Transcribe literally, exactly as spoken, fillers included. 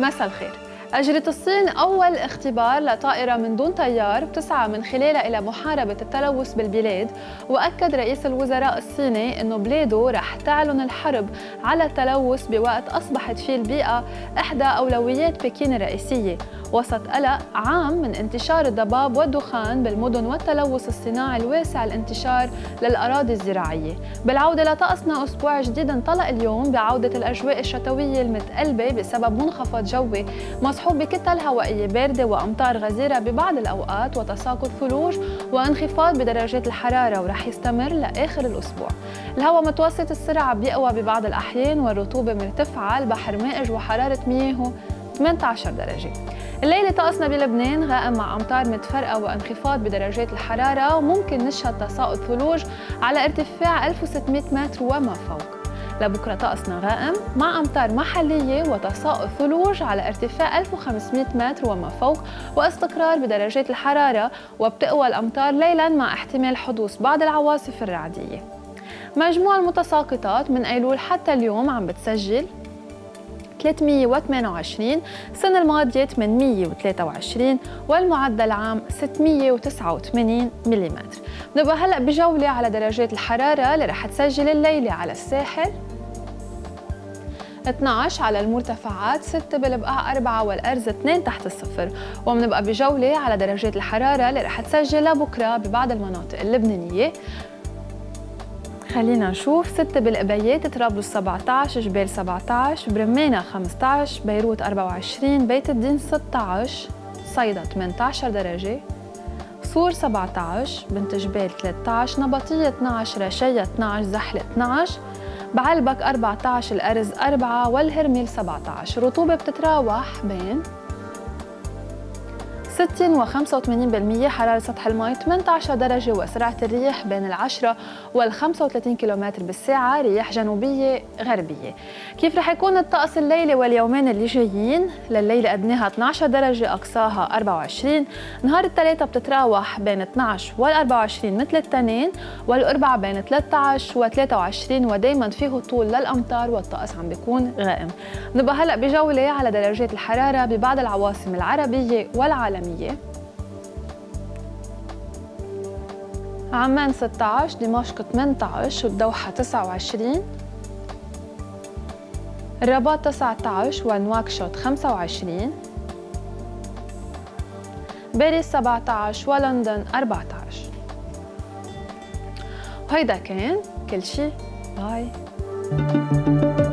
مساء الخير. أجرت الصين أول اختبار لطائرة من دون طيار بتسعى من خلالها إلى محاربة التلوث بالبلاد، وأكد رئيس الوزراء الصيني أنه بلاده رح تعلن الحرب على التلوث بوقت أصبحت فيه البيئة إحدى أولويات بكين الرئيسية، وسط قلق عام من انتشار الضباب والدخان بالمدن والتلوث الصناعي الواسع الانتشار للأراضي الزراعية. بالعودة لطقسنا، أسبوع جديد انطلق اليوم بعودة الأجواء الشتوية المتقلبة بسبب منخفض جوي مصحوب بكتل هوائية باردة وأمطار غزيرة ببعض الأوقات وتساقط ثلوج وانخفاض بدرجات الحرارة، ورح يستمر لآخر الأسبوع. الهواء متوسط السرعة بيقوى ببعض الأحيان والرطوبة مرتفعة، البحر مائج وحرارة مياهه ثمانية عشر درجة. الليلة طقسنا بلبنان غائم مع أمطار متفرقة وانخفاض بدرجات الحرارة، وممكن نشهد تساقط ثلوج على ارتفاع ألف وستمائة متر وما فوق. لبكرة طقسنا غائم مع أمطار محلية وتساقط ثلوج على ارتفاع ألف وخمسمائة متر وما فوق، واستقرار بدرجات الحرارة، وبتقوى الأمطار ليلاً مع احتمال حدوث بعض العواصف الرعدية. مجموع المتساقطات من أيلول حتى اليوم عم بتسجل ثلاثمائة وثمانية وعشرين، السنة الماضية ثمانمائة وثلاثة وعشرين، والمعدل عام ستمائة وتسعة وثمانين ملم. بنبقى هلأ بجولة على درجات الحرارة اللي رح تسجل الليلة على الساحل اثنعش، على المرتفعات ستة، بالبقاع أربعة، والأرز اثنين تحت الصفر. وبنبقى بجولة على درجات الحرارة اللي رح تسجل لبكرة ببعض المناطق اللبنانية. خلينا نشوف: ستة بالقبيات، طرابلس سبعة عشر، جبال سبعة عشر، برمانة خمسة عشر، بيروت أربعة وعشرين، بيت الدين ستة عشر، صيدا ثمانية عشر درجة، صور سبعة عشر، بنت جبال ثلاثة عشر، نبطية اثني عشر، رشية اثني عشر، زحلة اثني عشر، بعلبك أربعة عشر، الأرز أربعة، والهرمل سبعة عشر. رطوبة بتتراوح بين ستين وخمسة وثمانين بالمئة، حرارة سطح الماء ثمانية عشر درجة، وسرعة الرياح بين العشرة والخمسة وثلاثين كيلومتر بالساعة، رياح جنوبية غربية. كيف رح يكون الطقس الليلة واليومين اللي جايين؟ لليلة أدناها اثني عشر درجة، أقصاها أربعة وعشرين، نهار الثلاثاء بتتراوح بين اثني عشر وال أربعة وعشرين مثل التنين، والأربعاء بين ثلاثة عشر وثلاثة وعشرين، ودايما فيه هطول للأمطار والطقس عم بيكون غائم. نبقى هلأ بجولة على درجات الحرارة ببعض العواصم العربية والعالمية. عمان ستة عشر، دمشق ثمانية عشر، والدوحة تسعة وعشرين، الرباط تسعة عشر، ونواكشوط خمسة وعشرين، باريس سبعة عشر، ولندن أربعة عشر. وهيدا كان كل شي. باي.